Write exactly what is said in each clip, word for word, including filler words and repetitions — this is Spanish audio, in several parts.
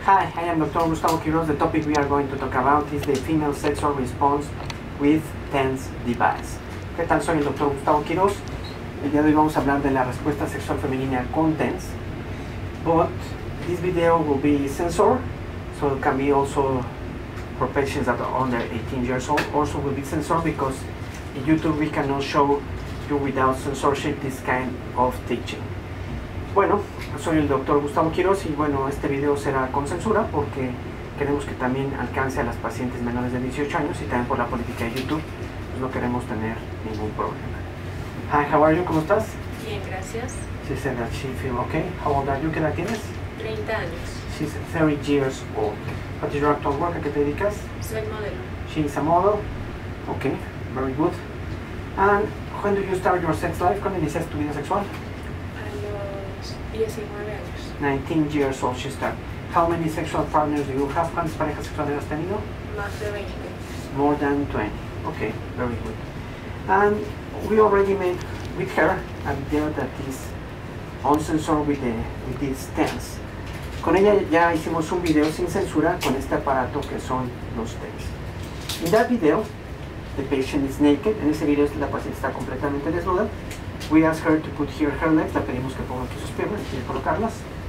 Hi, I am Doctor Gustavo Quiroz. The topic we are going to talk about is the female sexual response with TENS device. ¿Qué tal? Soy el Doctor Gustavo Quiroz. El día de hoy vamos a hablar de la respuesta sexual femenina con TENS. But this video will be censored, so it can be also for patients that are under eighteen years old. Also will be censored because in YouTube we cannot show you without censorship this kind of teaching. Bueno, soy el doctor Gustavo Quiroz y bueno, este video será con censura porque queremos que también alcance a las pacientes menores de dieciocho años y también por la política de YouTube, pues no queremos tener ningún problema. Hi, how are you? ¿Cómo estás? Bien, gracias. She said that she feel okay. How old are you? ¿Qué edad tienes? treinta años. She's thirty years old. What is your actual work? ¿A qué te dedicas? Soy modelo. She is a model. Okay, very good. And when do you start your sex life? ¿Cuándo iniciaste tu vida sexual? A los diecinueve años. nineteen years old she started. How many sexual partners do you have? ¿Cuántas parejas sexuales has tenido? Más de veinte. More than twenty. Okay, very good. And we already made with her a video that is uncensored with, the, with these TENS. Con ella ya hicimos un video sin censura con este aparato que son los TENS. In that video, the patient is naked. En ese video la paciente está completamente desnuda. We ask her to put here her legs. La pedimos que ponga aquí sus piernas y quiere colocarlas.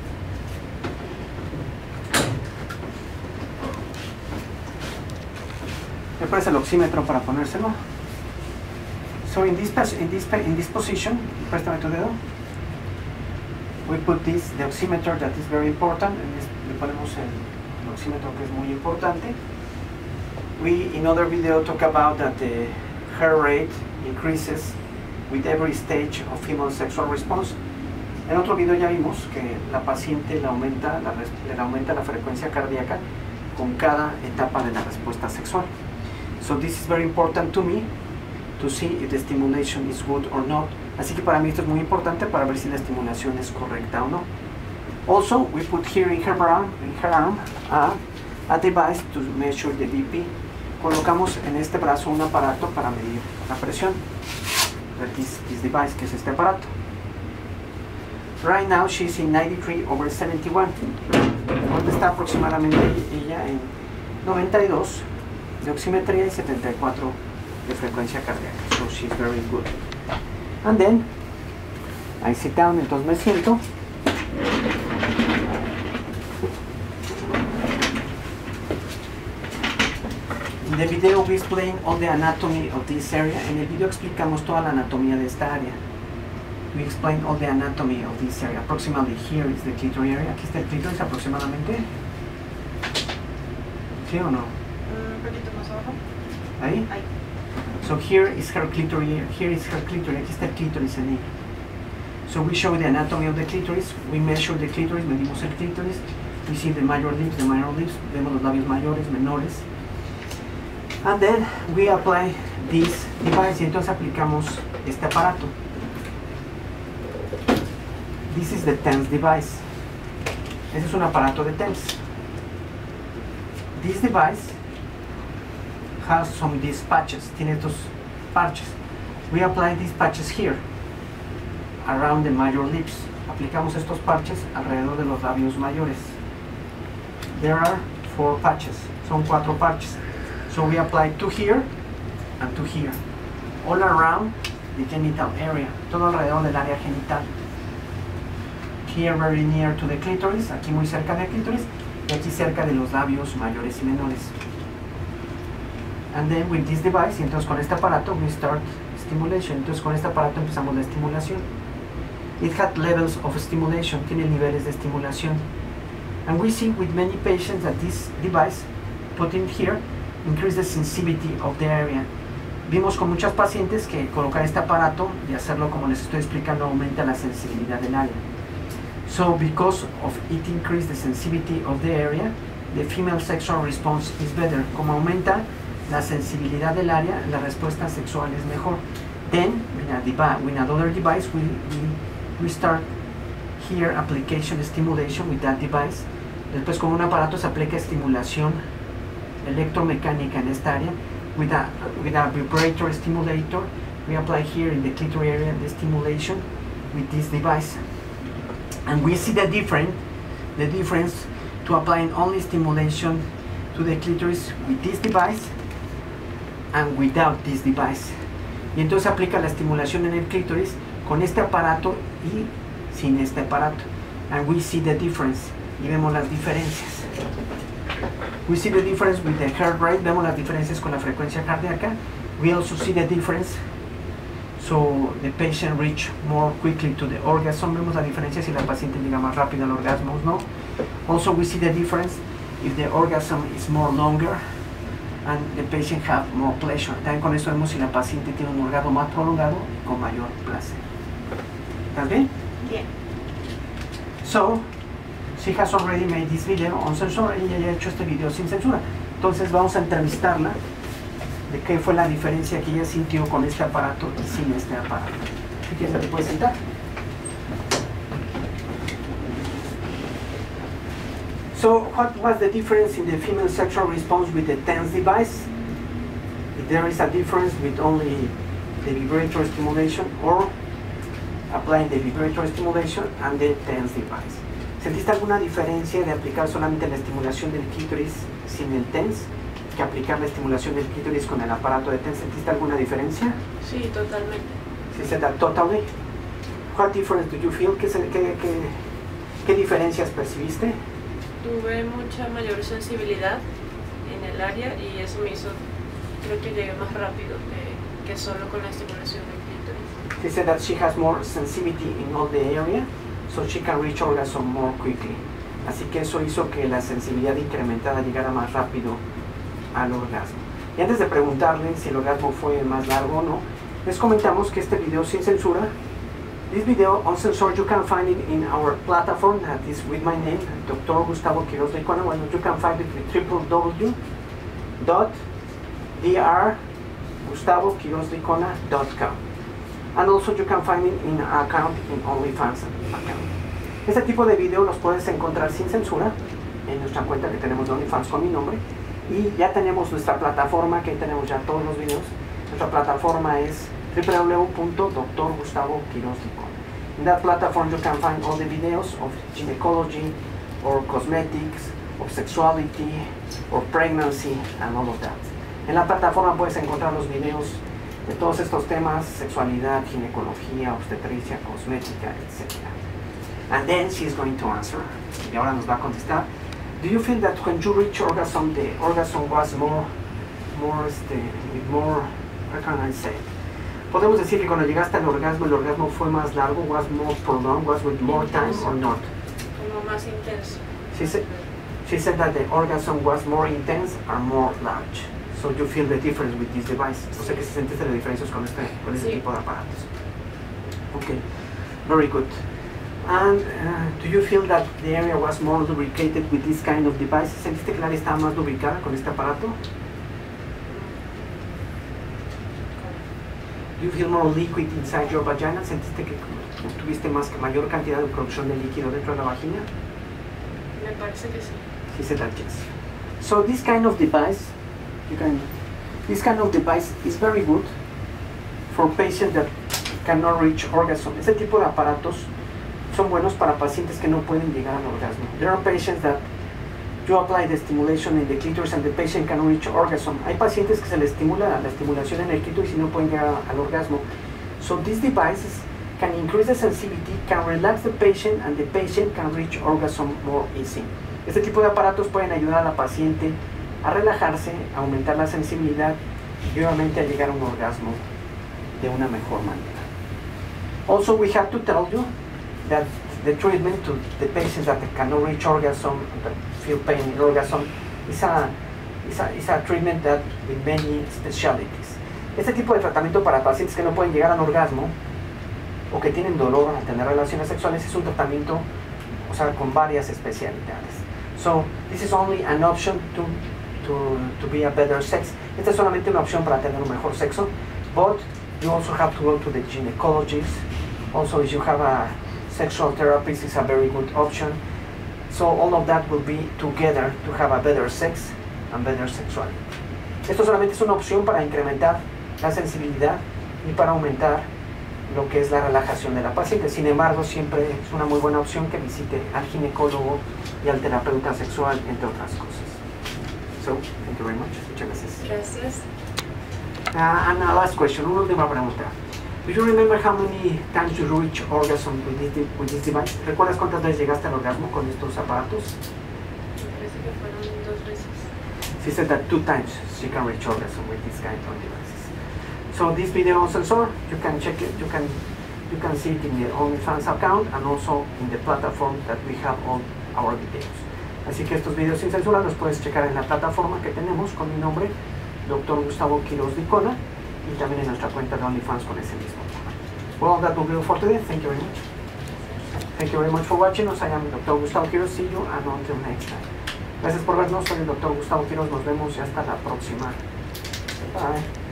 Me parece el oxímetro para ponérselo. So in this, in this, in this position, préstame tu dedo. We put this, the oximeter that is very important, and this, le ponemos el, el oxímetro que es muy importante. We, in other video, talk about that the heart rate increases with every stage of female sexual response. En otro video ya vimos que la paciente le aumenta la, le aumenta la frecuencia cardíaca con cada etapa de la respuesta sexual. So this is very important to me to see if the stimulation is good or not. Así que para mí esto es muy importante para ver si la estimulación es correcta o no. Also, we put here in her arm, in her arm uh, a device to measure the B P. Colocamos en este brazo un aparato para medir la presión. That is this device, que es este aparato. Right now she's in ninety-three over seventy-one. Donde está aproximadamente ella en noventa y dos de oximetría y setenta y cuatro de frecuencia cardíaca. So she's very good. And then I sit down, entonces me siento. In the video we explain all the anatomy of this area. En el video explicamos toda la anatomía de esta área. We explain all the anatomy of this area. Approximately here is the clitoris area. Aquí está el clítoris aproximadamente. ¿Sí o no? Un poquito más abajo. Ahí. Ahí. So here is her clitoris. Here is her clitoris. Aquí está el clítoris en ella. So we show the anatomy of the clitoris. We measure the clitoris. Medimos el clítoris. We see the major lips, the minor lips. Vemos los labios mayores, menores. And then we apply this device. Y entonces aplicamos este aparato. This is the TENS device. Ese es un aparato de TENS. This device has some these patches. Tiene estos parches. We apply these patches here, around the major lips. Aplicamos estos parches alrededor de los labios mayores. There are four patches. Son cuatro parches. So we apply two here and two here, all around the genital area. Todo alrededor del área genital. Here very near to the clitoris. Aquí muy cerca del clítoris. Y aquí cerca de los labios mayores y menores. And then with this device, y entonces con este aparato, we start stimulation. Entonces con este aparato empezamos la estimulación. It had levels of stimulation, tiene niveles de estimulación. And we see with many patients that this device, put in here, increase the sensitivity of the area. Vimos con muchas pacientes que colocar este aparato y hacerlo como les estoy explicando aumenta la sensibilidad del área. So because of it increase the sensitivity of the area, the female sexual response is better. Como aumenta la sensibilidad del área, la respuesta sexual es mejor. Then, with, a device, with another device, we, we, we start here application stimulation with that device. Después con un aparato se aplica estimulación electromecánica en esta área. With a, with a vibrator stimulator, we apply here in the clitoris area the stimulation with this device. And we see the different, the difference to applying only stimulation to the clitoris with this device and without this device. Y entonces aplica la estimulación en el clítoris con este aparato y sin este aparato. And we see the difference. Y vemos las diferencias. We see the difference with the heart rate. Vemos las diferencias con la frecuencia cardíaca. We also see the difference. So the patient reach more quickly to the orgasm. Vemos la diferencia si la paciente llega más rápido al orgasmo, ¿no? Also we see the difference if the orgasm is more longer and the patient have more pleasure. También con eso vemos si la paciente tiene un orgasmo más prolongado y con mayor placer. ¿Estás bien? Bien. So, she has already made this video on censura. Ella ya ha hecho este video sin censura. Entonces vamos a entrevistarla de qué fue la diferencia que ella sintió con este aparato y sin este aparato. Si quieres, te puedes sentar. So, what was the difference in the female sexual response with the TENS device? If there is a difference with only the vibrator stimulation or applying the vibrator stimulation and the TENS device. ¿Sentiste alguna diferencia de aplicar solamente la estimulación del clítoris sin el TENS que aplicar la estimulación del clítoris con el aparato de TENS? ¿Sentiste alguna diferencia? Sí, totalmente. She said that totally. What difference do you feel? ¿Qué, qué, qué, qué diferencias percibiste? Tuve mucha mayor sensibilidad en el área y eso me hizo, creo que llegué más rápido que, que solo con la estimulación del clítoris. She said that she has more sensitivity in all the area, so she can reach orgasm more quickly. Así que eso hizo que la sensibilidad incrementada llegara más rápido al orgasmo. Y antes de preguntarle si el orgasmo fue más largo o no, les comentamos que este video sin censura, this video uncensored, you can find it in our platform that is with my name, Doctor Gustavo Quiroz de Icona. Well, you can find it with w w w dot d r gustavo quiroz de icona dot com. And also you can find it in our account in OnlyFans account. Este tipo de video los puedes encontrar sin censura en nuestra cuenta que tenemos de OnlyFans con mi nombre. Y ya tenemos nuestra plataforma, que ahí tenemos ya todos los videos. Nuestra plataforma es w w w punto doctor gustavo quiroz de icona. In that platform you can find all the videos of gynecology or cosmetics, of sexuality, or pregnancy, and all of that. En la plataforma puedes encontrar los videos de todos estos temas: sexualidad, ginecología, obstetricia, cosmética, etcétera. And then she is going to answer. Y ahora nos va a contestar. Do you feel that when you reach orgasm, the orgasm was more, more, este, with more, how can I say? Podemos decir que cuando llegaste al orgasmo, el orgasmo fue más largo, was more prolonged, was with more time or not? Como más intenso. She said, she said that the orgasm was more intense or more large. So you feel the difference with this device. O sea que si sentiste las diferencias con este, con este Sí. tipo de aparatos. Okay, very good. And uh, do you feel that the area was more lubricated with this kind of device? ¿Sentiste que el área estaba más lubricada con este aparato? Do you feel more liquid inside your vagina? ¿Sentiste que tuviste más, mayor cantidad de producción de líquido dentro de la vagina? Me parece que sí. He said that yes. So this kind of device, you can, this kind of device is very good for patients that cannot reach orgasm. Este tipo de aparatos son buenos para pacientes que no pueden llegar al orgasmo. There are patients that you apply the stimulation in the clitoris and the patient can reach orgasm. Hay pacientes que se les estimula la estimulación en el clitoris y no pueden llegar al orgasmo. So these devices can increase the sensitivity, can relax the patient, and the patient can reach orgasm more easy. Este tipo de aparatos pueden ayudar a la paciente a relajarse, a aumentar la sensibilidad y obviamente a llegar a un orgasmo de una mejor manera. Also, we have to tell you that the treatment to the patients that cannot reach orgasm, that feel pain in orgasm, is a, is a, is a treatment that with many specialties. Este tipo de tratamiento para pacientes que no pueden llegar al orgasmo o que tienen dolor al tener relaciones sexuales es un tratamiento, o sea, con varias especialidades. So, this is only an option to, to, to be a better sex. Esta es solamente una opción para tener un mejor sexo, but you also have to go to the gynecologist. Also, if you have a sexual therapist, is a very good option. So all of that will be together to have a better sex and better sexuality. Esto solamente es una opción para incrementar la sensibilidad y para aumentar lo que es la relajación de la paciente. Sin embargo, siempre es una muy buena opción que visite al ginecólogo y al terapeuta sexual, entre otras cosas. So, thank you very much. Muchas gracias. Gracias. Uh, and a last question, una última pregunta. Do you remember how many times you reach orgasm with this, with this device? ¿Recuerdas cuántas veces llegaste al orgasmo con estos aparatos? Me parece que fueron dos veces. She said that two times she can reach orgasm with this kind of devices. So this video also, you can check it, you can you can see it in the OnlyFans account and also in the platform that we have all our videos. Así que estos videos sin censura los puedes checar en la plataforma que tenemos con mi nombre, doctor Gustavo Quiroz Dicona, y también en nuestra cuenta de OnlyFans con ese mismo tema. Well, that will be all for today. Thank you very much. Thank you very much for watching us. I am doctor Gustavo Quiroz. See you and until next time. Gracias por vernos. Soy el doctor Gustavo Quiroz. Nos vemos y hasta la próxima. Bye.